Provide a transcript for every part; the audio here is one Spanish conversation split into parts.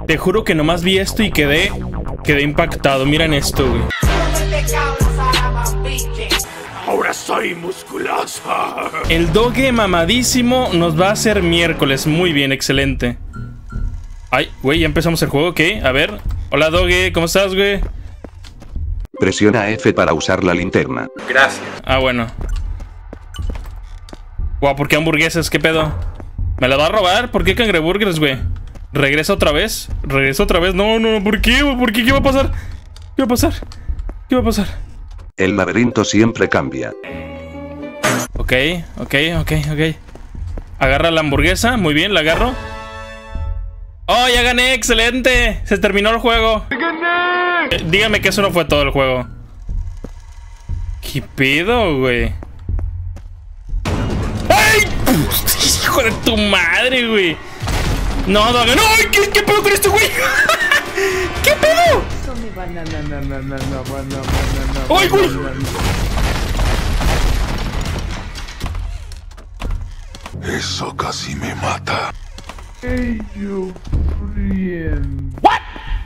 Te juro que nomás vi esto y quedé impactado. Miren esto, güey. Ahora soy musculosa. El doge mamadísimo nos va a hacer miércoles. Muy bien, excelente. Ay, güey, ya empezamos el juego, ¿qué? A ver. Hola, doge, ¿cómo estás, güey? Presiona F para usar la linterna. Gracias. Ah, bueno. Guau, ¿por qué hamburguesas? ¿Qué pedo? ¿Me la va a robar? ¿Por qué cangreburgers, güey? ¿Regresa otra vez? ¿Regresa otra vez? No, no, ¿por qué? ¿Por qué? ¿Qué va a pasar? ¿Qué va a pasar? ¿Qué va a pasar? El laberinto siempre cambia. Ok. Agarra la hamburguesa. Muy bien, la agarro. ¡Oh, ya gané! ¡Excelente! Se terminó el juego. ¡Gané! Dígame que eso no fue todo el juego. ¿Qué pedo, güey? ¡Ay! ¡Hijo de tu madre, güey! No, no, no. ¡Ay! ¿Qué pedo con esto, güey? ¿Qué pedo? ¡Ay, güey! Eso casi me mata. ¿What?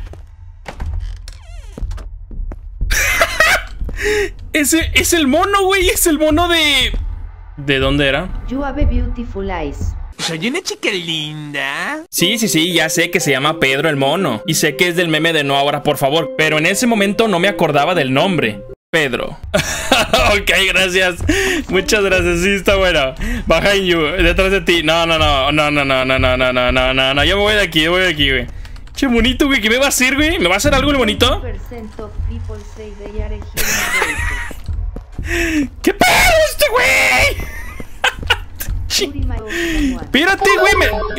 Ese es el mono, güey. Es el mono de... ¿De dónde era? You have beautiful eyes. Soy una chica linda. Sí, ya sé que se llama Pedro el mono. Y sé que es del meme de No Ahora, por favor. Pero en ese momento no me acordaba del nombre. Pedro. Ok, gracias. Muchas gracias, sí, está bueno. Behind you, detrás de ti. No. Yo me voy de aquí, güey. Che bonito, güey, ¿qué me va a hacer, güey? ¿Me va a hacer algo el bonito? ¿Qué pedo este, güey? Espérate, güey.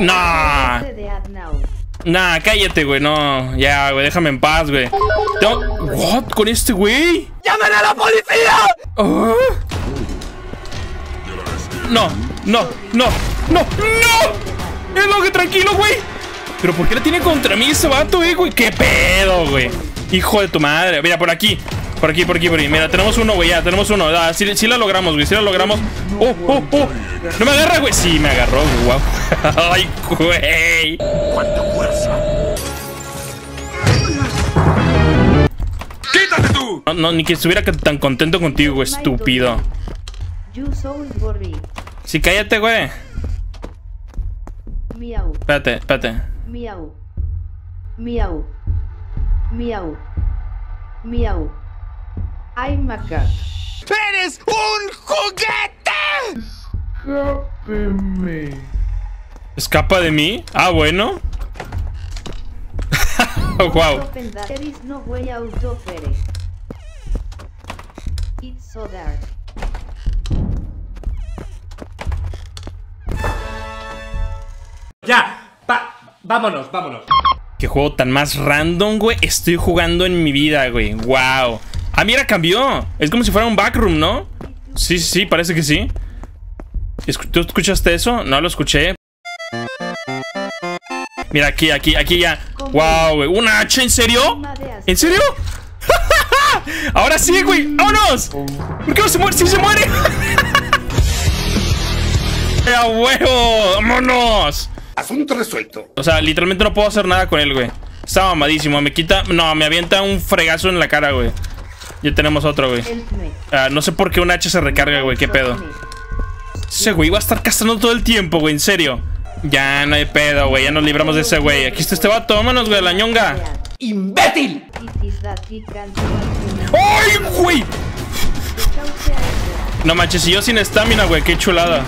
Nah, cállate, güey. No, ya, güey, déjame en paz, güey. ¿What? ¿Con este, güey? ¡Llamen a la policía! No. Es lo que tranquilo, güey. Pero ¿por qué la tiene contra mí ese vato, güey? ¿Qué pedo, güey? Hijo de tu madre. Mira, por aquí. Mira, tenemos uno, güey, ya, tenemos uno. Sí la logramos, güey, sí la logramos. Oh. No me agarra, güey. Sí, me agarró, guau. Ay, güey. ¡Cuánta fuerza! ¡Quítate tú! No, ni que estuviera tan contento contigo, güey, estúpido. Sí, cállate, güey. Espérate. Miau. I'm a cat. ¡Eres un juguete! ¿Escapa de mí? Ah, bueno. Wow. There is no way out of here. It's so dark. ¡Ya! ¡Vámonos! Qué juego tan más random, güey. Estoy jugando en mi vida, güey. Wow. Ah, mira, cambió. Es como si fuera un backroom, ¿no? Sí, parece que sí. ¿Tú escuchaste eso? No lo escuché. Mira, aquí ya. Wow, güey. ¿Una hacha? ¿En serio? ¿En serio? Ahora sí, güey. ¡Vámonos! ¿Por qué no se muere? ¡Sí se muere! ¡A huevo! ¡Vámonos! Asunto resuelto. O sea, literalmente no puedo hacer nada con él, güey. Está mamadísimo. Me quita... No, me avienta un fregazo en la cara, güey. Ya tenemos otro, güey. No sé por qué un hacha se recarga, güey. ¿Qué pedo? Ese güey va a estar cazando todo el tiempo, güey. En serio. Ya no hay pedo, güey. Ya nos libramos de ese güey. Aquí está este vato. Vámonos, güey. La ñonga. ¡Imbécil! ¡Ay, güey! No manches, y yo sin estamina, güey. Qué chulada.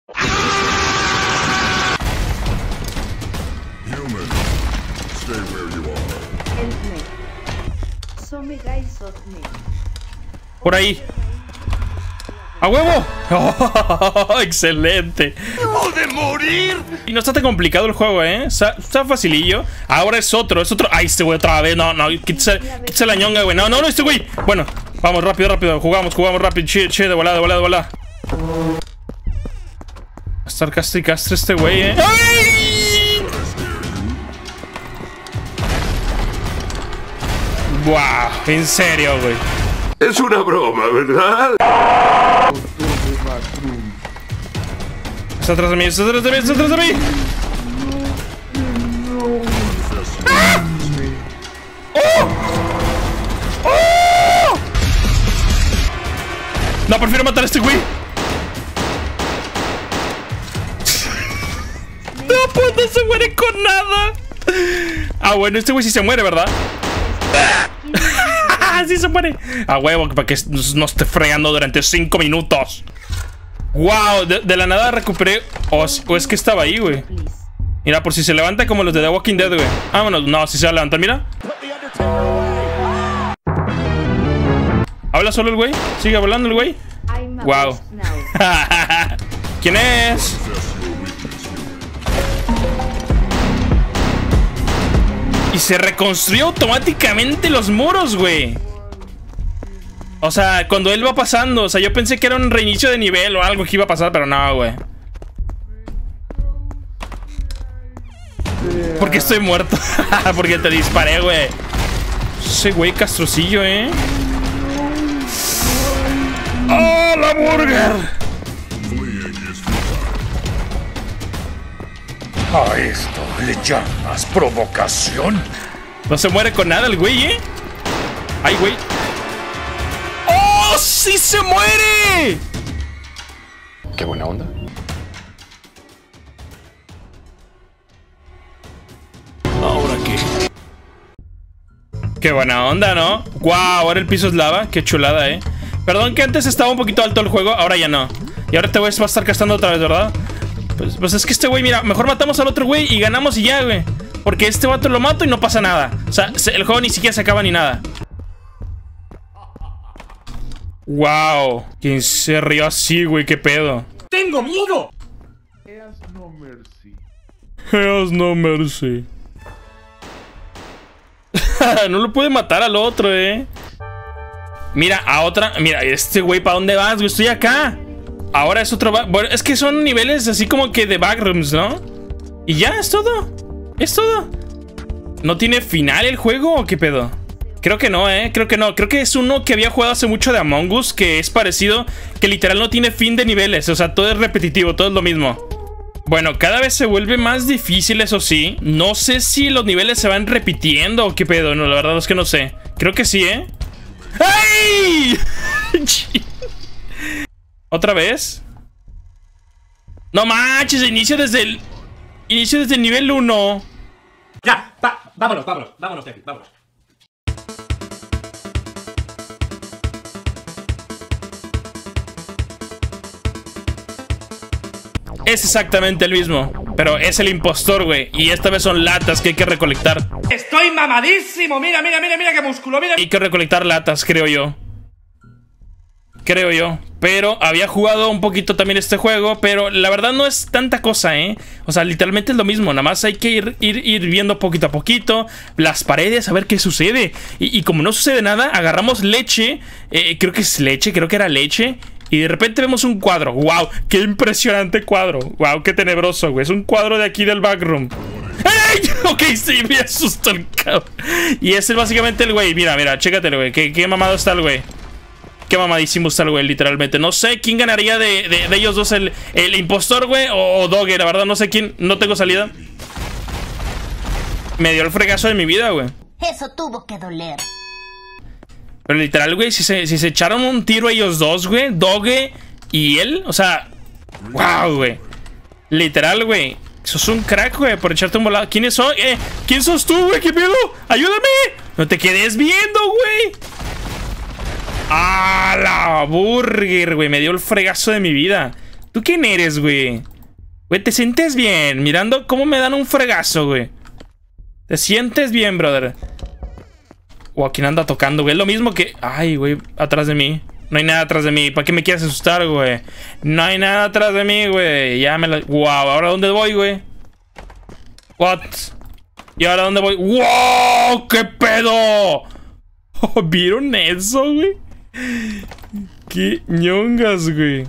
Por ahí. ¡A huevo! Oh, ¡excelente! ¡Debo de morir! Y no está tan complicado el juego, ¿eh? Está facilillo. Ahora es otro. ¡Ay, este güey otra vez! No, quítese la ñonga, güey. No, este güey. Bueno, vamos, rápido. Jugamos rápido. Che, de volada. Va a estar castre este güey, ¿eh? ¡Ay! ¡Wow! En serio, güey. Es una broma, ¿verdad? Está atrás de mí. ¡Ah! No, prefiero matar a este güey. No, pues no se muere con nada. Ah, bueno, este güey sí se muere, ¿verdad? Sí se muere. A huevo, para que no esté fregando durante 5 minutos. Wow, de la nada recuperé. O es que estaba ahí, güey. Mira, por si se levanta como los de The Walking Dead, güey. Vámonos, no, si se va a levantar, mira. ¿Habla solo el güey? ¿Sigue hablando el güey? Wow. ¿Quién es? Y se reconstruyó automáticamente los muros, güey. O sea, cuando él va pasando. O sea, yo pensé que era un reinicio de nivel o algo que iba a pasar, pero no, güey. Porque estoy muerto. Porque te disparé, güey. Ese güey castrocillo, ¡Oh, la burger! ¿A esto le llamas provocación? No se muere con nada el güey, ¡Ay, güey! ¡Oh, sí se muere! Qué buena onda. ¿Ahora qué? Qué buena onda, ¿no? ¡Guau! Ahora el piso es lava. Qué chulada, Perdón que antes estaba un poquito alto el juego. Ahora ya no. Y ahora este güey se va a estar gastando otra vez, ¿verdad? Pues es que este güey, mira, mejor matamos al otro güey y ganamos y ya, güey. Porque este vato lo mato y no pasa nada. O sea, el juego ni siquiera se acaba ni nada. ¡Wow! ¿Quién se rió así, güey? ¿Qué pedo? ¡Tengo miedo! Has no mercy. No lo puede matar al otro, Mira, a otra. Mira, este güey, ¿para dónde vas, güey? Estoy acá. Ahora es otro. Bueno, es que son niveles así como que de backrooms, ¿no? Y ya, es todo. Es todo. ¿No tiene final el juego o qué pedo? Creo que no, creo que no. Creo que es uno que había jugado hace mucho de Among Us, que es parecido, que literal no tiene fin de niveles. O sea, todo es repetitivo, todo es lo mismo. Bueno, cada vez se vuelve más difícil, eso sí. No sé si los niveles se van repitiendo o qué pedo. No, la verdad es que no sé. Creo que sí, ¡ay! ¿Otra vez? No manches, inicio desde el nivel 1. Ya, vámonos de aquí, vámonos. Es exactamente el mismo, pero es el impostor, güey. Y esta vez son latas que hay que recolectar. ¡Estoy mamadísimo! Mira qué músculo, mira. Hay que recolectar latas, creo yo. Pero había jugado un poquito también este juego, pero la verdad no es tanta cosa, O sea, literalmente es lo mismo. Nada más hay que ir viendo poquito a poquito las paredes, a ver qué sucede. Y como no sucede nada, agarramos leche. Creo que es leche, creo que era leche. Y de repente vemos un cuadro. ¡Wow! ¡Qué impresionante cuadro! ¡Wow! ¡Qué tenebroso, güey! Es un cuadro de aquí del backroom. ¡Ey! Ok, sí, me asustó el cabrón. Y ese es básicamente el güey. Mira, chécatelo, güey. ¿Qué mamado está el güey? Qué mamadísimo está el güey, literalmente. No sé quién ganaría de ellos dos, el impostor, güey, o Dogger. La verdad, no sé quién. No tengo salida. Me dio el fregazo de mi vida, güey. Eso tuvo que doler. Pero literal, güey, si se echaron un tiro ellos dos, güey, Doge y él, o sea, wow, güey. Literal, güey. Sos un crack, güey, por echarte un volado. ¿Quién sos? ¿Quién sos tú, güey? ¿Qué pedo? ¡Ayúdame! ¡No te quedes viendo, güey! ¡Ah, la burger, güey! Me dio el fregazo de mi vida. ¿Tú quién eres, güey? Güey, ¿te sientes bien? Mirando cómo me dan un fregazo, güey. ¿Te sientes bien, brother? O ¿quién anda tocando, güey? Es lo mismo que... Ay, güey, atrás de mí. No hay nada atrás de mí. ¿Para qué me quieres asustar, güey? No hay nada atrás de mí, güey. Ya me la... Wow, ¿ahora dónde voy, güey? What? ¿Y ahora dónde voy? ¡Wow! ¡Qué pedo! Oh, ¿vieron eso, güey? ¡Qué ñongas, güey!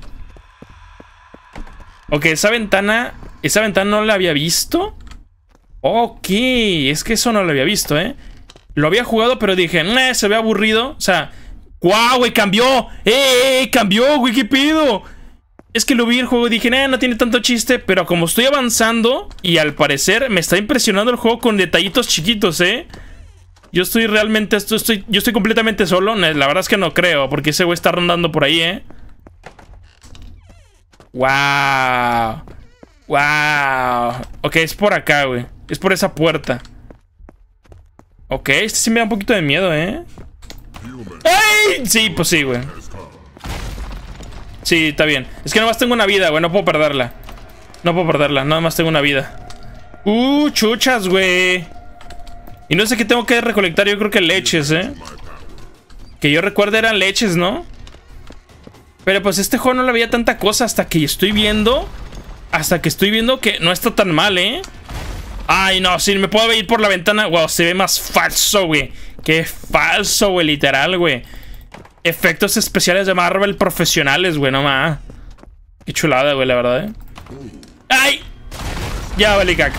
Ok, esa ventana no la había visto. Ok, es que eso no lo había visto, Lo había jugado, pero dije, se ve aburrido. O sea, ¡guau, güey! ¡Cambió! ¡Cambió, güey! ¿Qué pedo? Es que lo vi el juego y dije, no tiene tanto chiste. Pero como estoy avanzando, y al parecer me está impresionando el juego con detallitos chiquitos, Yo estoy completamente solo. La verdad es que no creo, porque ese güey está rondando por ahí, Wow. Wow. Ok, es por acá, güey. Es por esa puerta. Ok, este sí me da un poquito de miedo, ¿eh? ¡Ay! Sí, pues sí, güey. Sí, está bien. Es que nada más tengo una vida, güey. No puedo perderla. No puedo perderla. Nada más tengo una vida. Chuchas, güey. Y no sé qué tengo que recolectar. Yo creo que leches, ¿eh? Que yo recuerde eran leches, ¿no? Pero pues este juego no le había tanta cosa hasta que estoy viendo... Hasta que estoy viendo que no está tan mal, ¿eh? Ay, no, si me puedo ir por la ventana. Wow, se ve más falso, güey. Qué falso, güey, literal, güey. Efectos especiales de Marvel profesionales, güey, no más. Qué chulada, güey, la verdad, ¿eh? ¡Ay! Ya vale caca.